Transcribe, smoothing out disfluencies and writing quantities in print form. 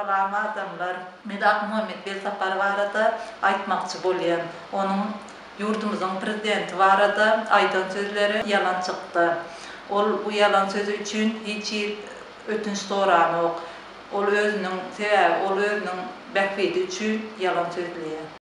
Salgama adamlar, Medak Muhammed Belsapar barada aytmakçy bolýan. Onuň yurdumyzyň prezidenti barada aýdan sözleri yalan çykdy. Ol bu yalan sözü üçin hiç ötünç soranok. Ol özüniň sebäbi, ol özüniň bähbidi üçin yalan sözleýär.